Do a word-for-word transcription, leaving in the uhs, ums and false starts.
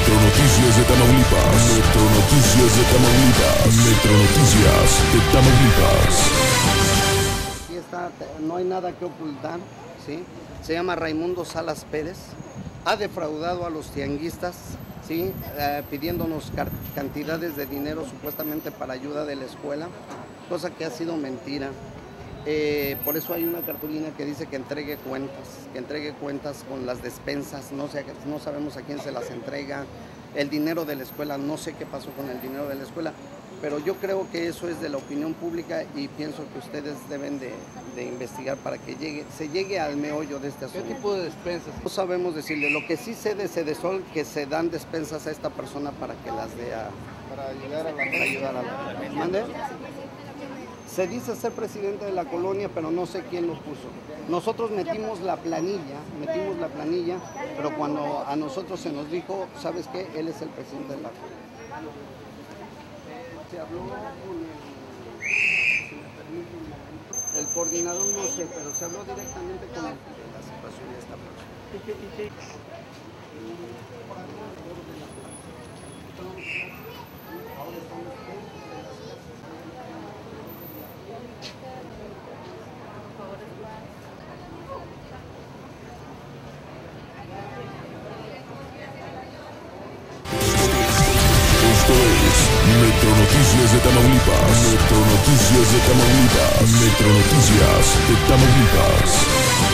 Metro Noticias de Tamaulipas. Metro Noticias de Tamaulipas. Metro Noticias de Tamaulipas. Aquí está, no hay nada que ocultar, ¿sí? Se llama Raimundo Salas Pérez. Ha defraudado a los tianguistas, ¿sí? Eh, pidiéndonos cantidades de dinero supuestamente para ayuda de la escuela, cosa que ha sido mentira. Eh, por eso hay una cartulina que dice que entregue cuentas, que entregue cuentas con las despensas, no sé, no sabemos a quién se las entrega, el dinero de la escuela, no sé qué pasó con el dinero de la escuela, pero yo creo que eso es de la opinión pública y pienso que ustedes deben de, de investigar para que llegue, se llegue al meollo de este asunto. ¿Qué tipo de despensas? No sabemos decirle, lo que sí sé de Sedesol, que se dan despensas a esta persona para que las dé a... Para ayudar a la para ayudar a la... ¿Mande? Se dice ser presidente de la colonia, pero no sé quién lo puso. Nosotros metimos la planilla, metimos la planilla, pero cuando a nosotros se nos dijo, ¿sabes qué? Él es el presidente de la colonia. Se habló con el, si me permiten, el coordinador, no sé, pero se habló directamente con el, de la situación de esta persona. Esto es Metro Noticias de Tamaulipas. Metro Noticias de Tamaulipas. Metro Noticias de Tamaulipas.